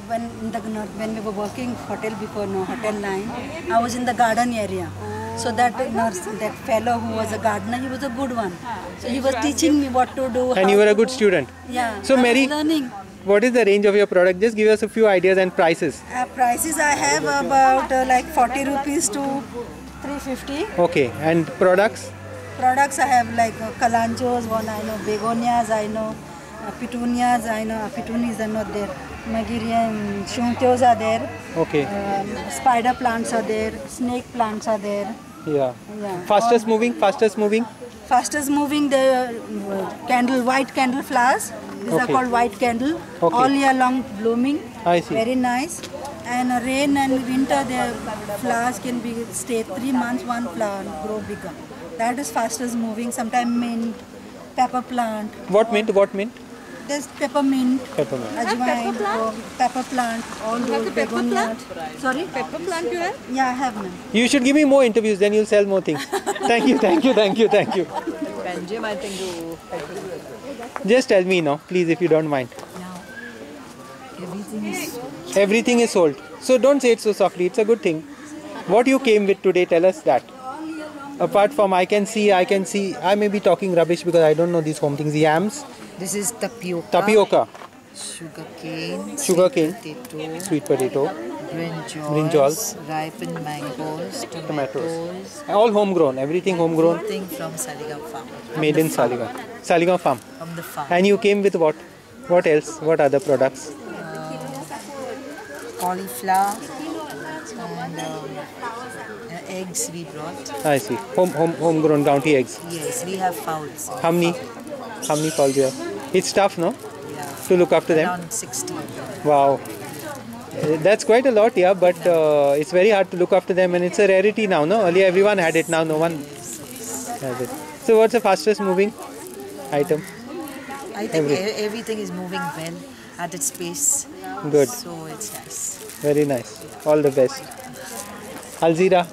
when we were working hotel before, no hotel line, I was in the garden area. So that nurse, that fellow who was a gardener, he was a good one. So he was teaching me what to do. And you were a good student. Yeah. So I was Mary, learning. what is the range of your product? Just give us a few ideas and prices. Prices I have about like 40 rupees to 350. Okay, and products? Products I have like kalanchos, one I know, begonias I know, petunias I know, petunias are not there. Magirian shuntios are there. Okay. Spider plants are there. Snake plants are there. Yeah. Yeah. Fastest moving? Fastest moving? Fastest moving the white candle flowers. These are called white candle. Okay. All year long blooming. I see. Very nice. And rain and winter, the flowers can be stay 3 months. One flower and grow bigger. That is fastest moving. Sometimes mint, pepper plant. What mint? What mint? There's peppermint, Peppermint. ajwain, pepper plant, all those begonias. Sorry? Pepper plant you have? Yeah, I have none. You should give me more interviews, then you'll sell more things. Thank you, thank you, thank you, thank you. Benjamin, I think you. Just tell me now, please, if you don't mind. Now, everything is. Everything is sold. So don't say it so softly, it's a good thing. What you came with today, tell us that. Apart from I can see, I may be talking rubbish because I don't know these home things. Yams, This is tapioca. tapioca, Sugarcane. sugarcane, sweet potato, Brinjals. Ripened mangoes. tomatoes. All homegrown, everything homegrown, Everything from Saligam farm. made in Saligam. Saligam farm. From the farm. And you came with what? What else? What other products? Cauliflower and eggs we brought. I see. Homegrown bounty eggs. Yes, we have fowls. How many fowls you have? It's tough, no? Yeah. To look after them. Around 60. Wow. That's quite a lot, yeah, but it's very hard to look after them and it's a rarity now, no? Earlier everyone had it, now no one has it. So what's the fastest moving item? I think everything is moving well at its pace. Good. So it's nice. Very nice. All the best. Alzira.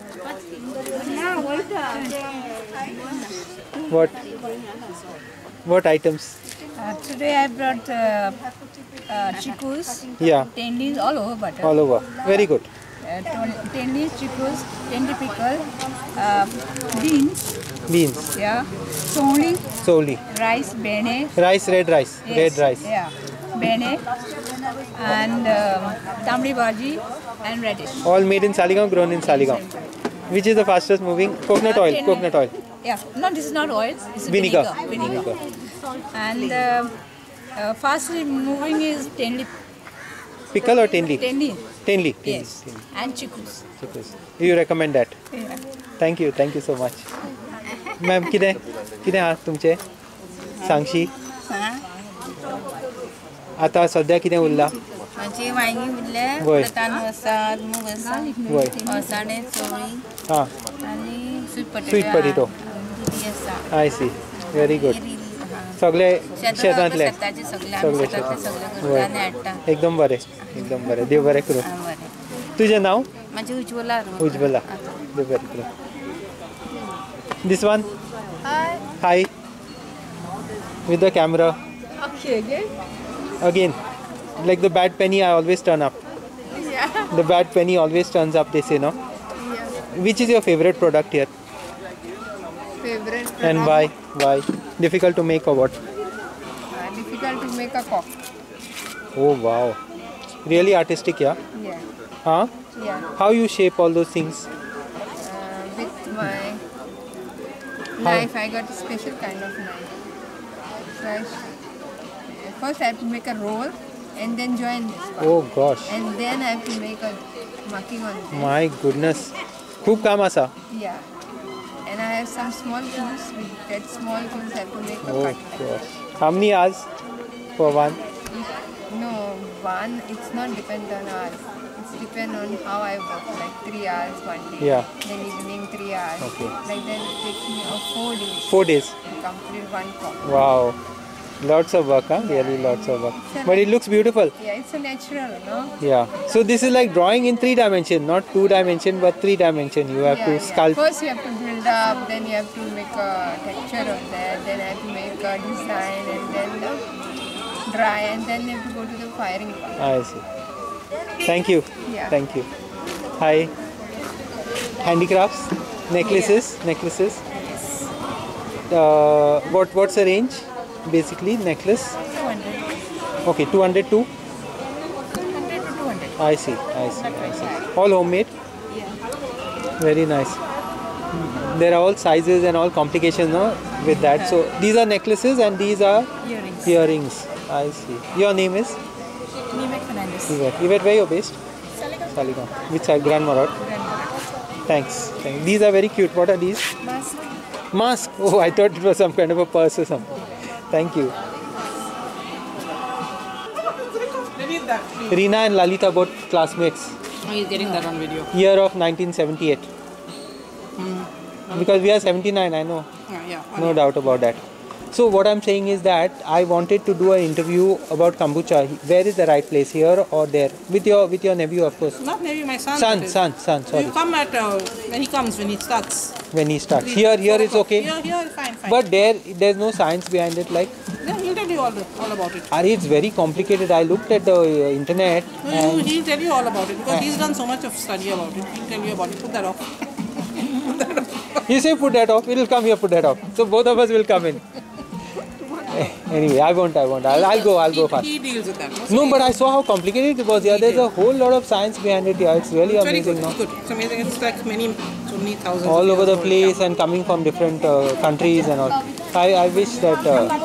What items? Today I brought chickus, Yeah, 10 leaves all over butter. all over. Very good. 10 leaves chickus, 10 pickle, beans, Beans. yeah, soli, Solely. rice, bene, Rice, red rice. yes, Red rice. yeah, bene, and tamri bhaji and radish. All made in Saligam, grown in Saligam. Which is the fastest moving? Coconut oil. Coconut oil. Yeah, no, this is not oil, this is Vinegar. vinegar. And fastly moving is 10 leaf, Pickle or tenli? 10 leaf, Tenli. yes, and chickus. You recommend that? Yeah. Thank you so much. Ma'am, कितें आहा तुमचे? सांगशी. आता सध्या कितें उरला? म्हणजे वांगी उरले, वय. तांदूळ आसात, मूग आसा, वय. अळसाणे, चवळी हां. आणि स्वीट Sweet potato. दुदी आसा. I see. Very good. सगळे शेतांतले. शेताचे सगळे सगळे आमी शेतातले सगळे वय. करता आनी हाडटा. एकदम बरें. एकदम बरें. देव बरें करूं. बरें. तुझें नाव? माझे उज्ज्वला उज्ज्वला. देव बरें करूं. This one? Hi. With the camera. Okay, Again. Like the bad penny, I always turn up. yeah. The bad penny always turns up, they say, no? Which is your favorite product here? Favorite And why? Why? Difficult to make or what? difficult to make a cock. Oh, wow. Really artistic, yeah? Yeah, Huh? yeah. How you shape all those things? With my knife, I got a special kind of knife. First I have to make a roll and then join this part. Oh, gosh. And then I have to make a marking on this. My goodness. खूप काम आसा. Yeah. And I have some small tools. With that small tools I have to make a Oh, cut. gosh. How many hours for one? No, one, it's not depend on hours. It's depend on how I work. Like 3 hours one day. Yeah. Then evening 3 hours. Okay. Like then it takes me 4 days 4 days. to complete one cock. Wow. Lots of work, huh? Really lots of work. But it looks beautiful. Yeah, it's a natural, no? Yeah. So this is like drawing in 3 dimension, not 2 dimension, but 3 dimension. You have to sculpt. First you have to build up, then you have to make a texture on that, then I have to make a design and then dry and then you have to go to the firing part. I see. Thank you. Yeah. Thank you. Hi. Handicrafts, necklaces. What's the range? Basically, necklace. 200. Okay, 200 to. 100 to 200. I see. All homemade. Very nice. There are all sizes and all complications, no, with that. So these are necklaces and these are Earrings. earrings. I see. Your name is Nimek Fernandez. Yvette, where you're based? Saligao. Which side? Grand Morot. Thanks. These are very cute. What are these? Mask. Mask. Oh, I thought it was some kind of a purse or something. Thank you. Reena and Lalita, both classmates. Oh, he's getting that on video. Year of 1978. Because we are 79, I know. Yeah. No doubt about that. So what I'm saying is that I wanted to do an interview about kombucha. Where is the right place, here or there? With your nephew, of course. Not maybe my son. Son. Sorry. You come at when he starts. When he starts. Here it's okay. Here, fine. But there's no science behind it, like. Yeah, he'll tell you all about it. Ari, it's very complicated. I looked at the internet. No, he'll tell you all about it because he's done so much of study about it. He'll tell you about it. Put that off. You say put that off. It'll come here. Put that off. So both of us will come in. Anyway, I won't. I'll go fast. He deals with that. No, but I saw how complicated it was. Yeah, there's a whole lot of science behind it. Yeah, it's really It's very amazing. good. No? It's good. It's amazing. It's like so many thousands. All of over years the old. place and coming from different countries and all. I wish that.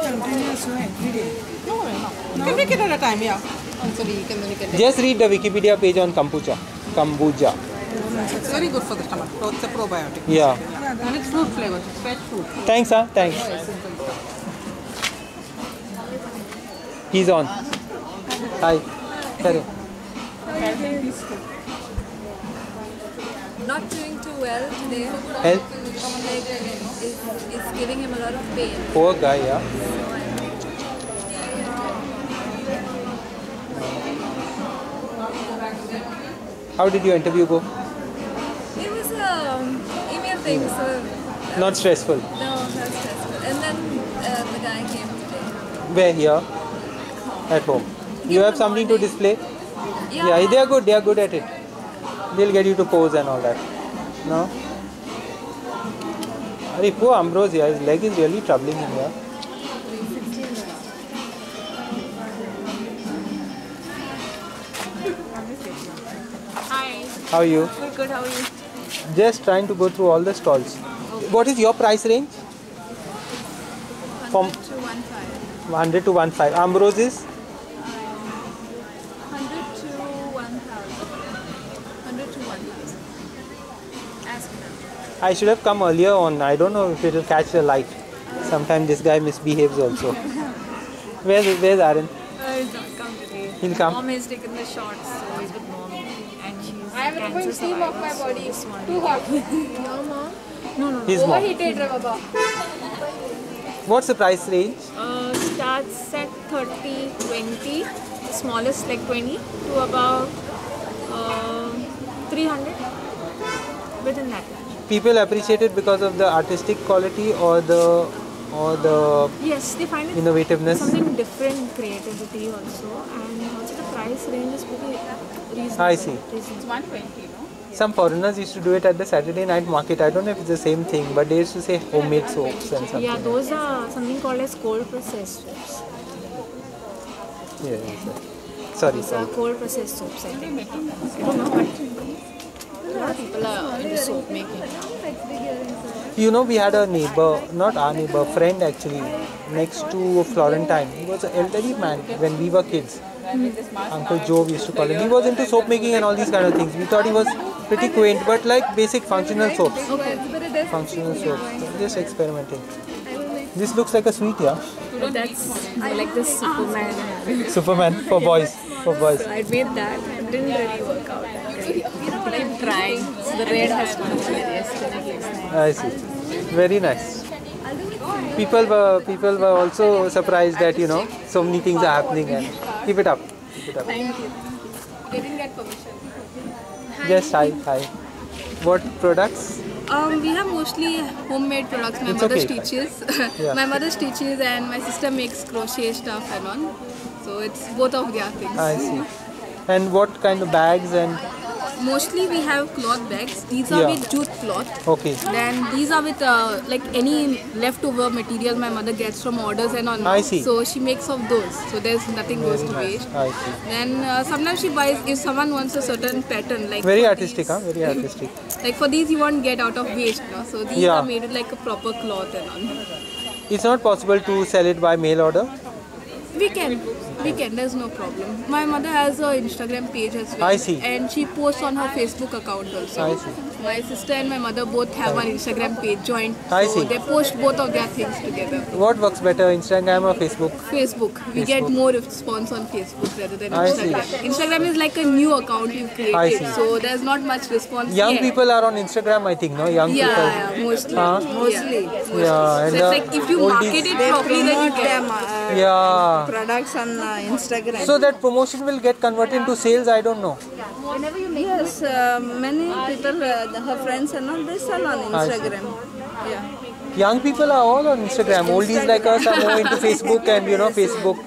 You can make it at a time, yeah. Just read the Wikipedia page on kombucha. It's very good for the stomach. It's a probiotic. Yeah. And it's fruit flavored. It's fresh fruit. Thanks, thanks. He's on. Hi. Hello. Not doing too well today. Help. Like, it's giving him a lot of pain. Poor guy, yeah. How did your interview go? It was email thing, so Not stressful. no, not stressful. And then the guy came today. Where, here? At home. You have something to display? Yeah, they are good at it. They'll get you to pose and all that. No? Arey, poor Ambrosia, his leg is really troubling him, yeah. Hi. How are you? Good, how are you? Just trying to go through all the stalls. What is your price range? From 100 to 1.5. 100 to 1.5. Ambrose is? 100 to 1,000. 100 to 1,000. Ask him. I should have come earlier on. I don't know if it will catch the light. Sometimes this guy misbehaves also. Where's Aaron? He's not come today. He'll come. Mom has taken the shots, so he's with mom. And she's I am going to steam off my body. Too hot. Your mom? His mom. Overheated, Baba. What's the price range? Starts at 30, 20, smallest like 20 to about 300, within that. People appreciate it because of the artistic quality or the Yes, they find it innovativeness. something different, creativity also, and also the price range is pretty reasonable. I see. Reasonable. 120, no? Some foreigners used to do it at the Saturday night market. I don't know if it's the same thing, but they used to say homemade soaps and something. Yeah, those are something called as cold processed soaps. Yeah. Sorry. These are cold processed soaps, I think. I don't know, but a lot of people are into soap making now. You know, we had a neighbor, not our neighbor, friend actually, next to Florentine. He was an elderly man when we were kids. Uncle Joe, we used to call him. He was into soap making and all these kind of things. We thought he was pretty quaint, but like basic functional soaps. Functional soaps. Just experimenting. This looks like a sweet, yeah? That's like the Superman. Superman for boys. For boys. So I made that. It didn't really work out. But I'm trying. So the red has to come yesterday. I see. Very nice. People were also surprised that so many things are happening and keep it up. Thank you. They didn't get permission. Just hi. What products? We have mostly homemade products. My It's mother okay. stitches. Yeah. My mother stitches and my sister makes crochet stuff and on. So it's both of their things. I see. And what kind of bags and... Mostly we have cloth bags. These are Yeah. with jute cloth. Okay. Then these are with like any leftover material my mother gets from orders and all. I see. So she makes of those. So there's nothing goes to waste. I see. Then sometimes she buys if someone wants a certain pattern like Very for artistic, these, huh? Very artistic. Like for these you won't get out of waste, no? So these Yeah. are made with like a proper cloth and all. It's not possible to sell it by mail order? We can, there's no problem. My mother has an Instagram page as well. I see. And she posts on her Facebook account also. I see. My sister and my mother both have one Instagram page joint. I so see. they post both of their things together. What works better, Instagram or Facebook? Facebook. We get more response on Facebook rather than I see. Instagram. Instagram is like a new account you've created. I see. So there's not much response Young yet. people are on Instagram, I think, no? Young people. Yeah, mostly. Huh? Mostly. Yeah, and So it's like if you oldies- market it properly, then you get Yeah. products on Instagram. So that promotion will get converted into sales, I don't know. Yes, many people, her friends and all, they sell on I see. Instagram. Yeah. Young people are all on Instagram. Oldies like us are more into Facebook and, you know, Facebook.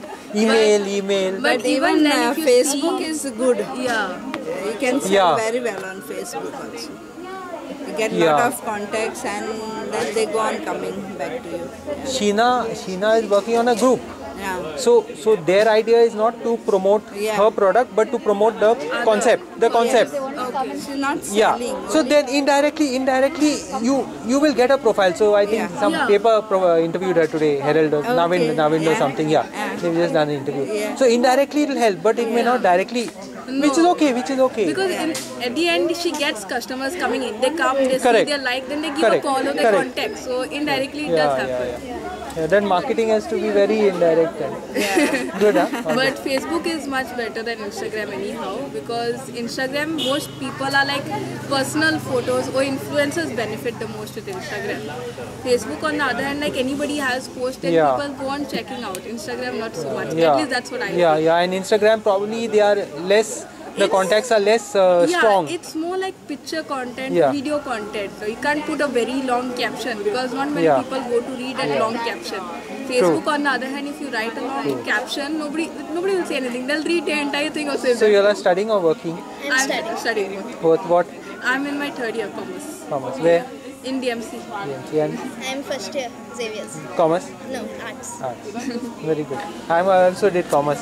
Email. But even then, if you Facebook see, is good. yeah. You can sell Yeah. very well on Facebook also. You get Yeah. lot of contacts and then they go on coming back to you. Sheena is working on a group. Yeah. So their idea is not to promote Yeah. her product, but to promote the concept. The concept. She's not Yeah. selling. So then indirectly, you will get a profile. So I think Yeah. some Yeah. paper interviewed her today, Herald, or Navind or something. Yeah. They've just done an interview. Yeah. So indirectly it will help, but it may not directly. Which is okay. Because at the end she gets customers coming in. They come, they Correct. see, they like, then they give Correct. a call or they Correct. contact. So indirectly it does happen. Yeah, then marketing has to be very indirect. And good, huh? Okay. But Facebook is much better than Instagram anyhow, because Instagram most people are like personal photos or influencers benefit the most with Instagram. Facebook on the other hand, like anybody has posted, Yeah. people go on checking out. Instagram not so much. Yeah. At least that's what I Yeah, feel. yeah, and Instagram probably they are less. The It's- contacts are less Yeah, strong. it's more like picture content, Yeah. video content. So you can't put a very long caption because not many Yeah. people go to read that long caption. Facebook on the other hand, if you write a long caption, nobody will say anything. They'll read the entire thing or say So you are studying or working? I'm studying. Both what? I'm in my third year commerce Commerce. Where? in DMC. DMC and I'm first year, Xavier's. commerce. No, arts. Arts. Very good. I also did commerce.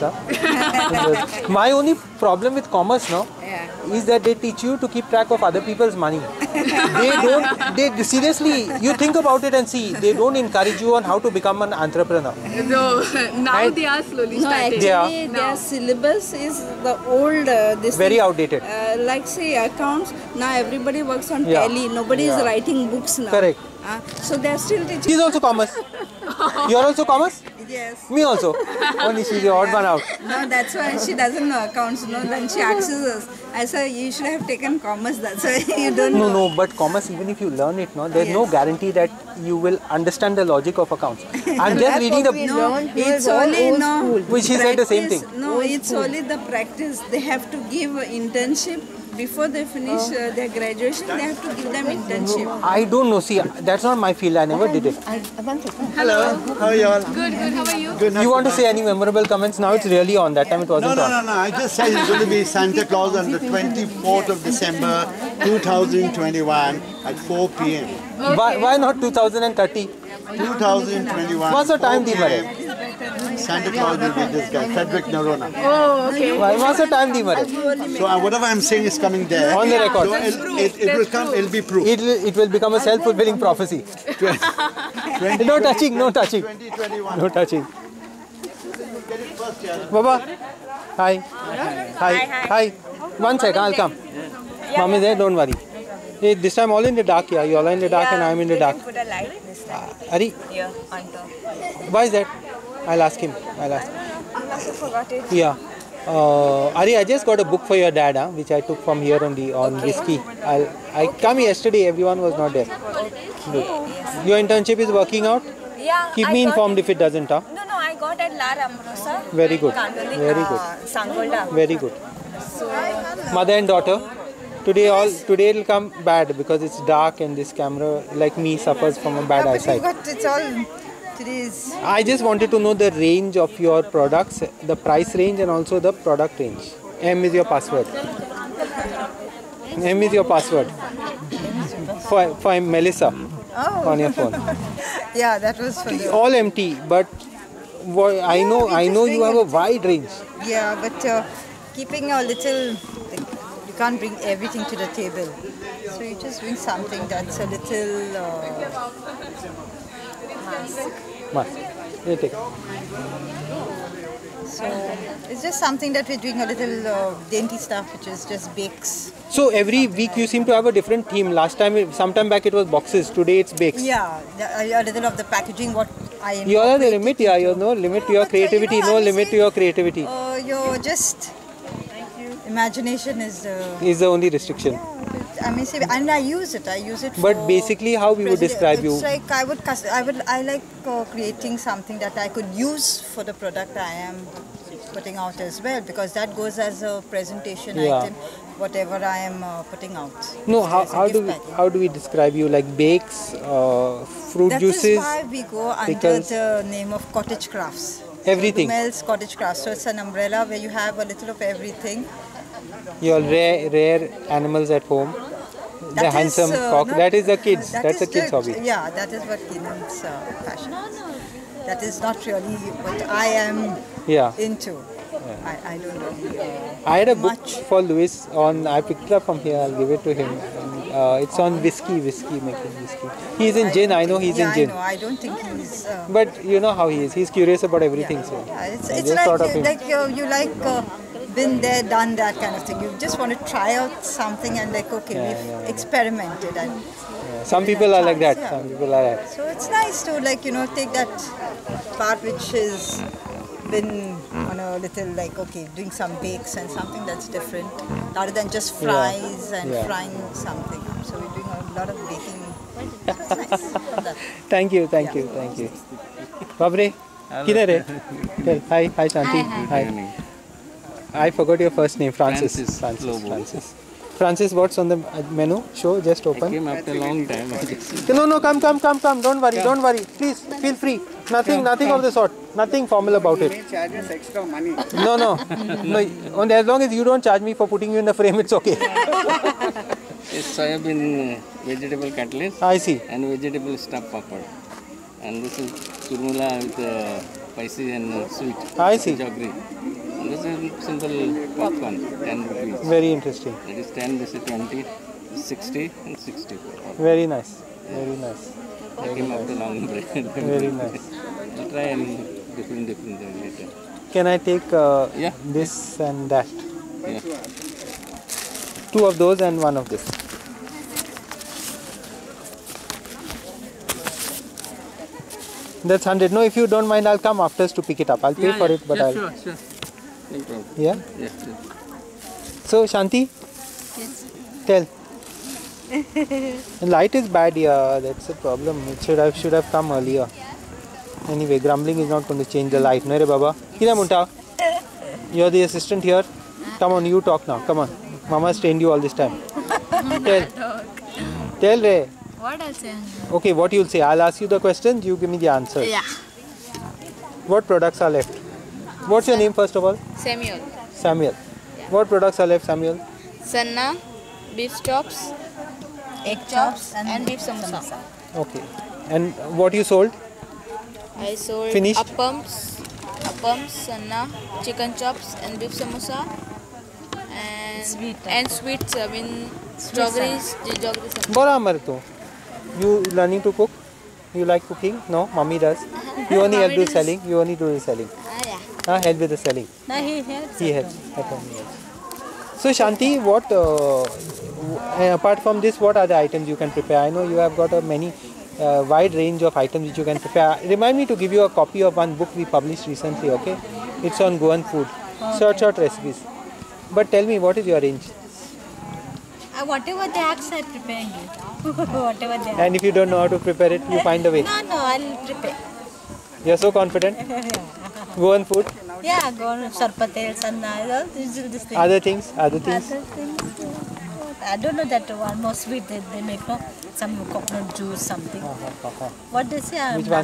Huh? My only problem with commerce now is that they teach you to keep track of other people's money. They seriously, you think about it and see, they don't encourage you on how to become an entrepreneur. So now And- they are slowly No, starting. actually Yeah. their syllabus is the old this Very thing. outdated. Like say accounts, now everybody works on Yeah. Tally. Nobody is Yeah. writing books now. Correct. So they are still teaching. She's also commerce. You're also commerce? Yes. Me also. Only she's the odd one out. No, that's why she doesn't know accounts. No, then she asks us. I said you should have taken commerce. That's why you don't No, know. no, but commerce, even if you learn it, no, there's no Yes. guarantee that you will understand the logic of accounts. I'm just reading the. No, it's only no. Which he said the same practice. thing. No, it's only the practice. They have to give internship before they finish their graduation. They have to give them internship. I don't know. See, that's not my field. I never did it. Hello, how are you all? Good. How are you? Good. You want to say any memorable comments? Now it's really on. That time it wasn't on. No. I just said it's going to be Santa Claus on the 24th of December 2021 at 4 p.m. Why not 2030? 2021. What's the time, 4 Dimare? p.m. Santa Claus will be this guy, Frederick Narona. Oh, okay. What's the time, Dimare? So whatever I'm saying is coming there. On the record. So it will come. It'll be proof. It will become a self-fulfilling prophecy. No touching. 2021. No touching. Baba. Hi. Hi. 1 second, I'll come. Mom is there, don't worry. Hey, this time all in the dark, yeah. You all are in the dark and I'm in the dark. Put a light this time. Ari, Yeah, on top. why is that? I'll ask him. I must have forgot it. Yeah. Ari, I just got a book for your dad, which I took from here only on whiskey. I come yesterday, everyone was not there. Good. Your internship is working out? Yeah. Keep me informed if it doesn't, huh? No, I got at La Amrosa. Very good. Kandoli, Very good. Sangolda. Very good. So, Mother and daughter. Today it'll come bad because it's dark and this camera, like me, suffers from a bad eyesight. It's all. Today's. I just wanted to know the range of your products, the price range and also the product range. M is your password. M is your password. For Melissa on your phone. Yeah, that was for the... All empty, but I know you have a wide range. Yeah, but keeping a little... You can't bring everything to the table. So you just bring something that's a little... Mask. You take it. So it's just something that we're doing a little dainty stuff, which is just bakes. So every week you seem to have a different theme. Last time, sometime back it was boxes. Today it's bakes. Yeah, a little of the packaging, what I incorporate. You are the limit, yeah. You no limit to your creativity. No limit to your creativity. You're just... Imagination is the only restriction. Yeah, I mean, see, and I use it. But basically, how we would describe you? It's like I like creating something that I could use for the product I am putting out as well, because that goes as a presentation item, whatever I am putting out. No, how do we describe you? Like bakes, fruit juices? That is why we go under the name of Cottage Crafts. Everything. Dumel's Cottage Crafts. So it's an umbrella where you have a little of everything. Your rare animals at home. The handsome cock. That is the kids. That's the kids' hobby. Yeah, that is what Keenan's passion is. That is not really what I am into. Yeah. I don't really. I had a book for Louis on. I picked it up from here. I'll give it to him. It's on whiskey making whiskey. He's in gin. I know he's in gin. I know. I don't think he's. But you know how he is. He's curious about everything. So it's like you like. Been there, done that kind of thing. You just want to try out something and like, okay, we've experimented. And some people are like that. Some people are like. So it's nice to take that part which has been on a little like, okay, doing some bakes and something that's different, rather than just fries and frying something. So we're doing a lot of baking. It's nice. Thank you. Babre, kidhar hai? Hi, Shanti. Hi. I forgot your first name, Francis. Francis, what's on the menu? Show, just open. I came after a long time. No, come. Don't worry. Please, feel free. Nothing of the sort. Nothing formal about it. Charges extra money. No. As long as you don't charge me for putting you in the frame, it's okay. It's soybean vegetable cutlets. I see. And vegetable stuffed papad. And this is kurmula with spicy and sweet. I see. Jaggery. This is simple popcorn, 10 rupees. Very interesting. It is 10, this is 20, 60 and 60. Very nice. I came after long break. Very nice. I'll try and different later. Can I take this and that? Yeah. 2 of those and 1 of this. That's 100. No, if you don't mind, I'll come after to pick it up. I'll pay for it, but Sure. No problem. Yeah? Yes. So, Shanti? Yes. Tell. The light is bad, that's a problem. It should have come earlier. Anyway, grumbling is not going to change the light. No, re Baba? Kira Munta? You're the assistant here. Come on, you talk now. Come on. Mama's trained you all this time. Tell, Re. What I'll say? Okay, what you'll say. I'll ask you the questions, you give me the answers. Yeah. What products are left? What's your name first of all? Samuel. Samuel. What products are left, Samuel? Sanna, beef chops, egg chops and beef samosa. Okay. And what you sold? I sold Finished? appams, sanna, chicken chops and beef samosa and sweets. I mean strawberries. Bora Amarto. You learning to cook? You like cooking? No, mommy does. You only help with selling. You only do the selling. Help with the selling. No, he helps. He helps. So Shanti, what apart from this, what other items you can prepare? I know you have got a wide range of items which you can prepare. Remind me to give you a copy of one book we published recently. Okay, it's on Goan food. Okay. Short recipes. But tell me, what is your range? Whatever they ask, I prepare you. Whatever they ask. And if you don't know how to prepare it, you find a way. No, I'll prepare. You're so confident. Goan food. Yeah, Goan sarpatel, sanna, this thing. Other things. Other things. I don't know that one more sweet they make some coconut juice something. What they say? Which one?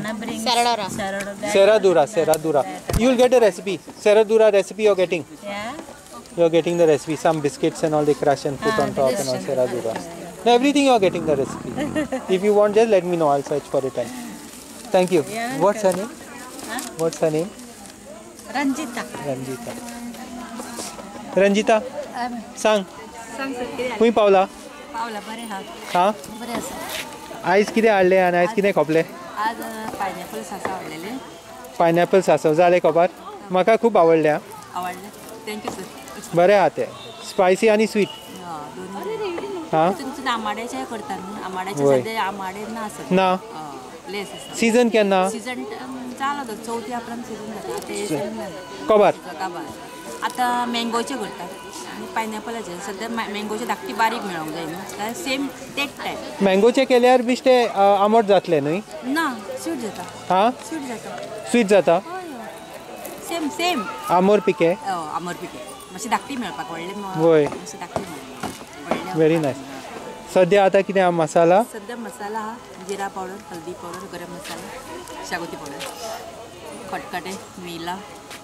Serradura. You'll get a recipe. Serradura recipe you're getting. Yeah. You're getting the recipe. Some biscuits and all they crush and put on top and all Serajuba. No, everything you're getting the recipe. If you want, just let me know. I'll search for it. Thank you. What's her name? What's her name? Ranjita. Ranjita. Ranjita, सांग. खूंय पावला? पावला बरें हा. हाँ? बरें आसा. आयज कितें हाडलें आनी आयज कितें खोपलें? आज पायनॅपल सासा हाडलेले. पायनॅपल सांसव जालें खोबार? म्हाका खूब आवडलें आं. आवडले. Thank you sir. बरें आहा तें. स्पायसी आनी स्वीट. हाँ? तुमचे आमाड्याचे करतात न्हू? आमाड्याचे वय. सद्या आमाडे ना आसत. ना. लेस आसा. सीजन केन्ना? सीजन जालो तो चवथी आपणान सीजन जाता. ते सीजन जालें. कोबार? काबार. आतां मँगोचे करतात आनी पायनॅपलाचे सद्या मँगोचे धाकटी बारीक मेळोंक जाय न्हू सेम तेच टायप. मँगोचे केल्यार बिश्टे आंबट जातले न्हय? ना स्वीट जाता. हाँ? स्वीट जाता. स्वीट जाता? Same same. आमोर पिके? आमोर पिके. मातशी धाकटी मेळपाक व्हडले वय. मातशी धाकटी मेळपाक. Very nice. सद्या आतां कितें आहा मसाला? सद्या मसाला आहा जिरा पावडर, हल्दी पावडर, गरम मसाला, शागोती पावडर, खटखटे, मेला,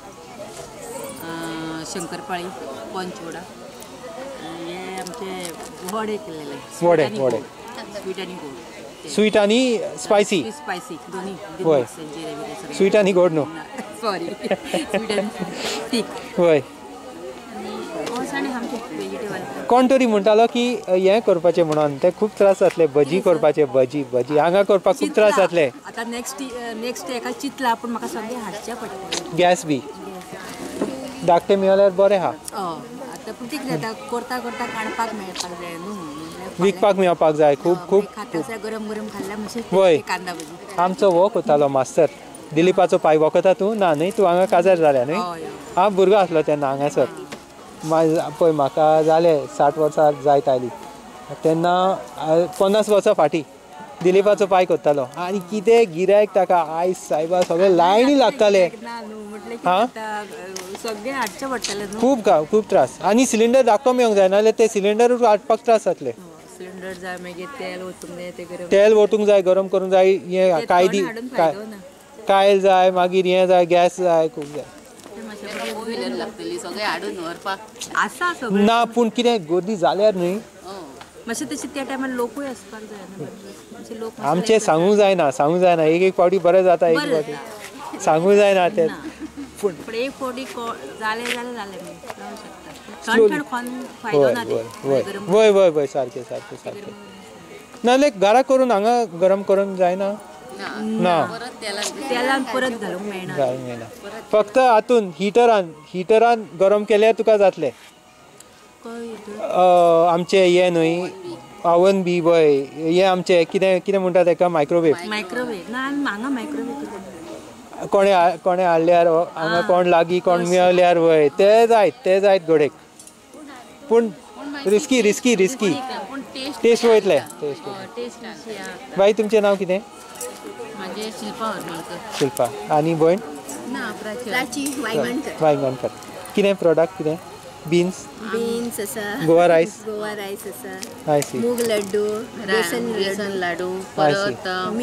शंकरपाळी, पंचवडा, हे आमचे वडे केलेले. वडे वडे. स्वीट आनी गोड. स्वीट आनी स्पायसी? स्पायसी दोन्ही. वय. स्वीट आनी गोड न्हू? सॉरी. स्वीट आनी तीख. वय. आनी आमचे वेजिटेबल. कोण तरी म्हणटालो की हें करपाचें म्हणून ते खूब त्रास जातले भजी करपाचे भजी भजी हांगा करपाक खूब त्रास जातले. आतां नेक्स्ट एका चिंतला पूण म्हाका सगळें हाडचें पडटलें. गॅस बी धाकटे मेळल्यार बरें आहा. आतां पूण कितें जाता करता करता काडपाक मेळपाक जाय न्हू. विकपाक मेळपाक जाय खूब खूब. खाता गरम गरम खाल्ल्या मातशें वय. कांदा भजी. आमचो वो करतालो मास्तर दिलीपाचो पाय वखता तूं ना न्हय तूं हांगा काजार जाल्या न्हय? हांव भुरगो आसलो तेन्ना हांगासर. पळय म्हाका जाले 60 वर्सां जायत आयली तेन्ना 50 वर्सां फाटीं दिलीपाचो पाय करतालो आनी कितें गिरायक ताका आयज सायबा सगळे लायनी लागताले. हां सगळें हाडचें पडटलें न्हू. खूब त्रास आनी सिलिंडर धाकटो मेळोंक जाय नाजाल्यार ते सिलिंडरूच हाडपाक त्रास जातले. सिलिंडर जाय मागीर तेल वचूंक जाय ते गरम. तेल वतूंक जाय गरम करूंक जाय हें कायदी कायल जाय मागीर हें जाय गॅस जाय खूब जाय. सगळें हाडून व्हरपाक आसा ना पूण कितें गर्दी जाल्यार न्हय मातशें तशें त्या टायमार लोकूय आसपाक जाय ना. लोक आमचें सांगूंक जायना एक फावटी बरें जाता एक फावटी सांगूंक जायना तें. पूण एक फावटी जालें थंड फायदो ना ते. वय वय वय सारकें सारकें सारकें. नाजाल्यार घरा करून हांगा गरम करूंक जायना ना तेलान परत घालूंक मेळना. फक्त हातून हिटरान गरम केल्यार तुका जातलें. आमचे हे न्हय ओवन बी वय हे आमचे कितें कितें म्हणटा ताका मायक्रोवेव. मायक्रोवेव ना हांगा मायक्रोवेव कोणे हाडल्यार हांगा कोण लागीं कोण मेळल्यार वय ते जायत घोडेक. पूण रिस्की रिस्की रिस्की टेस्ट वयतले. बाई तुमचें नांव कितें? म्हणजे शिल्पा हरमळकर. शिल्पा आनी भयण? प्राची वायगणकर. कितें प्रोडक्ट कितें? बीन्स आसा. गोवा रायस आसा. आय सी. मूग लड्डू, बेसन लाडू, परत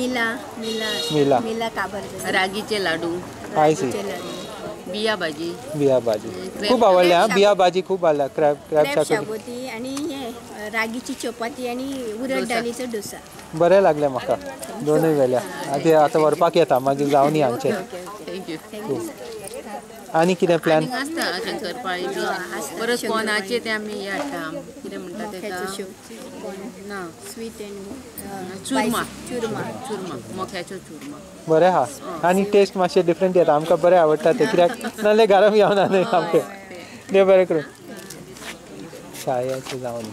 मिला काबर, रागीचे लाडू, आय सी. बिया भाजी खूब आवडल्या. बिया भाजी खूब आवडल्या. क्रॅब शागोती आणि हे रागीची चपाती आणि उरड डाळीचो डोसा. बरें लागलें म्हाका दोनूय वेल्या. आतां व्हरपाक येता मागीर जावनी हांगचें. थँक्यू. आनी कितें प्लॅन? आसता शंकरपाळी परत कोणाचे ते आमी हे हाडटा कितें म्हणटा तेका ना स्वीट एंड चुरमा मोक्याचो चुरमा. बरें आहा आनी टेस्ट मातशें डिफरंट येता आमकां बरें आवडटा तें कित्याक नाजाल्यार गरम येवना न्हय सामकें. देव बरें करूं. शाळेचें जावन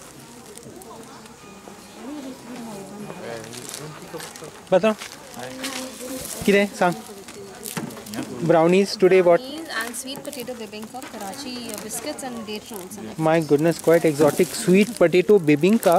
बताव कितें सांग. Brownies today what? And sweet potato bibinka, Karachi biscuits and date rolls. My goodness, quite exotic. Sweet potato bibinka.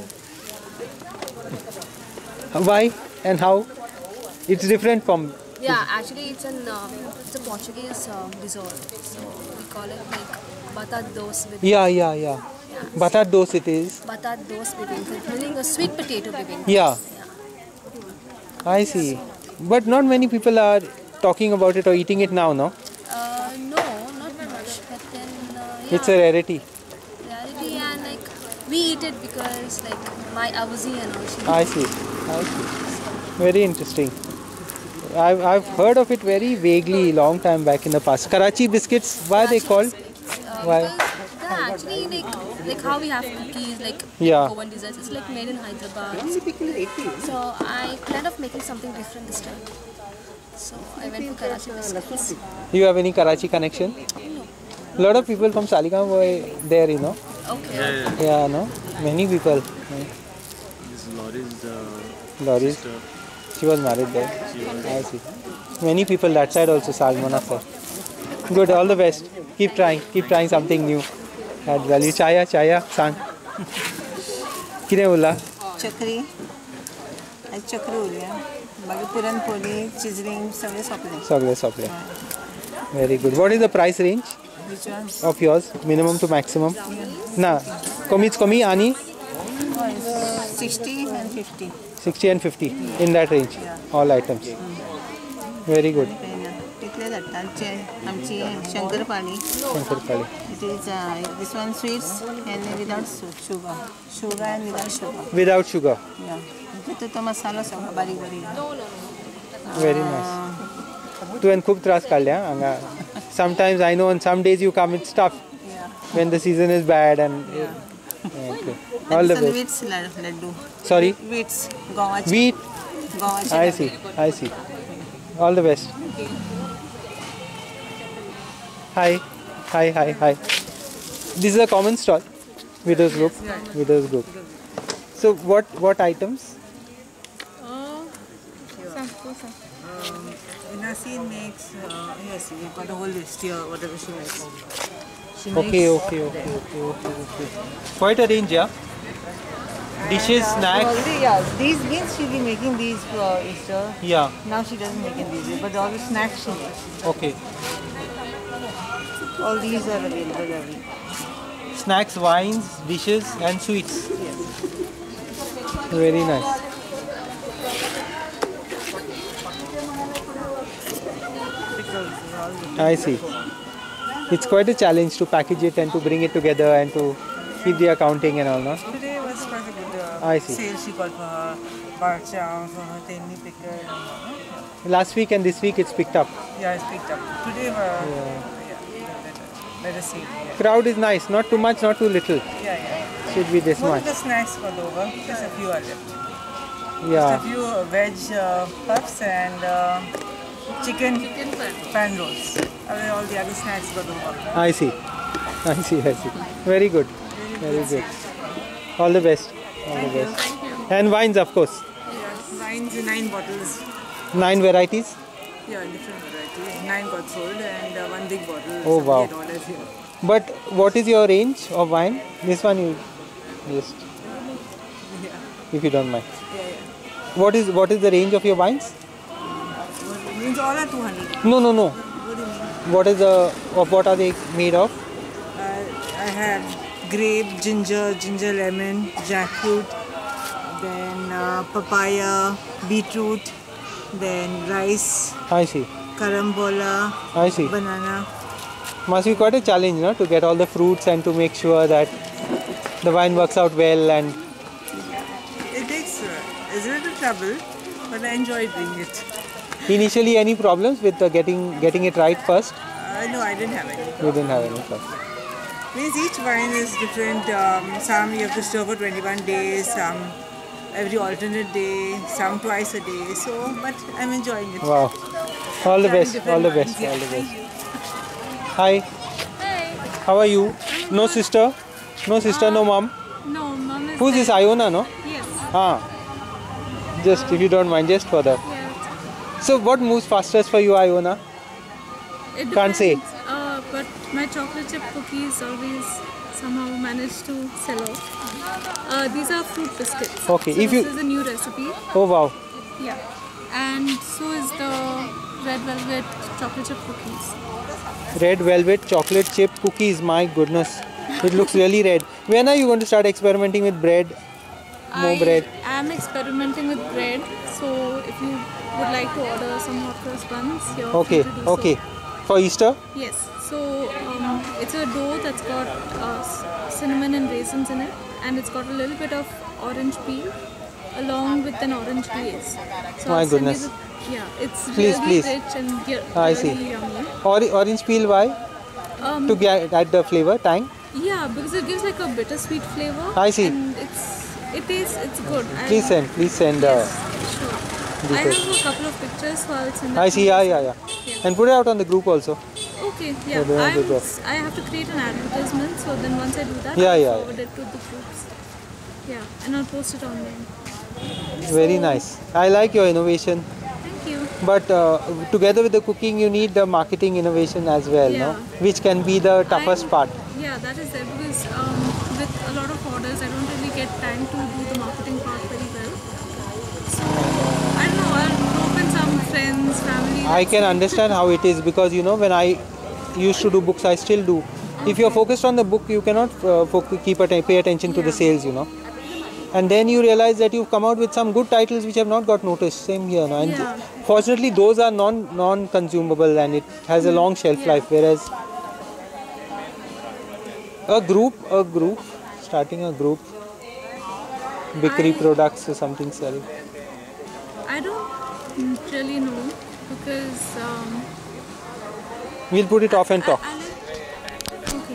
Why and how? It's different from. Yeah, actually it's a Portuguese dessert. So we call it like batat dos bibinka. Yeah. Batat dos it is. Batat dos bibinka, meaning a sweet potato bibinka. Yeah. I see. But not many people are talking about it or eating it now, no? No, not much. But then It's a rarity. Rarity, and like we eat it because like my Awuzi and all. I see. Very interesting. I've heard of it very vaguely long time back in the past. Karachi biscuits, why are they called? Why? They're actually like how we have cookies, like Yeah. oven desserts. It's like made in Hyderabad. So I planned of making something different this time. So I went for Karachi biscuits. You have any Karachi connection? A lot of people from Saligam were there, you know. Okay. Yeah, no? Many people. This Laurie's Laurie's. sister. She was married there. I see. Many people that side also, Salmona sir. Good, all the best. Keep trying something new. Add value. Chaya, sang. Kine bola? चकरी आणि चकरी उरल्या मागीर पुरणपोळी चिजलींग सगळे सोंपले Sagle sople. Very good. What is the price range Which ones? of yours? Minimum to maximum? Na, kami ani 60 and 50 60 and 50 in that range. All items. Very good. तितले धाडटा आमची shankarpali Shankarpally. It is this one sweets and without sugar and without sugar. Without sugar. Yeah. तितून तो मसालो सगळो बारीक बारीक. Very nice. तुवें खूब त्रास काडल्या हांगा. Sometimes I know on some days you come it's tough when the season is bad and okay. All the best. Wheats laddu. Sorry? Wheats. गव्हाचे. Wheat. गव्हाचे. I see. All the best. Hi. This is a common stall. Widows group. So what items? Nasi makes yes, you've got a whole list here, whatever she makes. She Okay. makes Quite a range, yeah. Dishes, snacks. Already, yeah. These means she'll be making these for Easter. Yeah. Now she doesn't make in these, but all the snacks she makes. Okay. All these are available every. Snacks, wines, dishes, and sweets. Yes. Very nice. I see. It's quite a challenge to package it and to bring it together and to keep the accounting and all, no? Today was quite a good I see. sale she got for her bar chow, for her tenni pickle. Last week and this week it's picked up. Yeah, it's picked up. Today better see. Yeah. Crowd is nice, not too much, not too little. Yeah. Should be this Most much. of the snacks got over. Just a few are left. Yeah. Just a few veg puffs and chicken pan rolls. All the other snacks got over. I see. Very good. All the best. And wines, of course. Yes, 9 bottles. 9 varieties. Yeah, different varieties. 9 got sold and one big bottle. Oh, wow. $78 here. But what is your range of wine? This one you just, if you don't mind. Yeah. What is the range of your wines? Means all are 200. No. What do you mean? What are they made of? I have grape, ginger lemon, jackfruit, then papaya, beetroot, then rice. I see. Karambola. I see. Banana. Must be quite a challenge, no, to get all the fruits and to make sure that the wine works out well. And It takes a little trouble, but I enjoy doing it. initially, any problems with getting it right first? No, I didn't have any. You didn't have any first. Means each wine is different. Some you have to stir for 21 days, some every alternate day, some twice a day. So, but I'm enjoying it. Wow. All the best. Different wines, yeah. Hi. How are you? No sister? No mom? No, mom is Who's this, Iona, no? Yes. Just if you don't mind, just for that. So what moves fastest for you, Iona? It Can't say. depends, but my chocolate chip cookies always somehow manage to sell out. These are fruit biscuits. Okay, So if this you- is a new recipe. Oh wow. Yeah. And so is the red velvet chocolate chip cookies. Red velvet chocolate chip cookies, my goodness. It looks really red. When are you going to start experimenting with bread? More bread? I am experimenting with bread. So if you would like to order some hot cross buns, you're Okay, free to do okay. So. For Easter? Yes. So it's a dough that's got cinnamon and raisins in it, and it's got a little bit of orange peel along with an orange glaze. So My I'll send you goodness. it's Please, really please. rich and I really see. yummy. Orange peel, why? To get add the flavor, tang? Yeah, because it gives like a bittersweet flavor. I see. And it's good. Please send. Yes, sure. I have details. a couple of pictures, so I'll send it I to see, you. yeah. And put it out on the group also. Okay, Yeah, they are good job. I have to create an advertisement, so then once I do that, Yeah, I'll yeah. forward it to the groups. Yeah, and I'll post it online. Very nice. I like your innovation. Thank you. But together with the cooking, you need the marketing innovation as well, no? Which can be the toughest part. Yeah, that is there because with a lot of orders, I don't really get time to do the marketing part very well. So I don't know. I'll rope in some friends, family. I can understand how it is because when I used to do books, I still do. If you're focused on the book, you cannot pay attention to the sales, And then you realize that you've come out with some good titles which have not got noticed. Same here, no? And fortunately, those are non-consumable and it has a long shelf life. Whereas a group, starting a group, Bikri products or something sell. I don't really know because We'll put it off and talk. I'll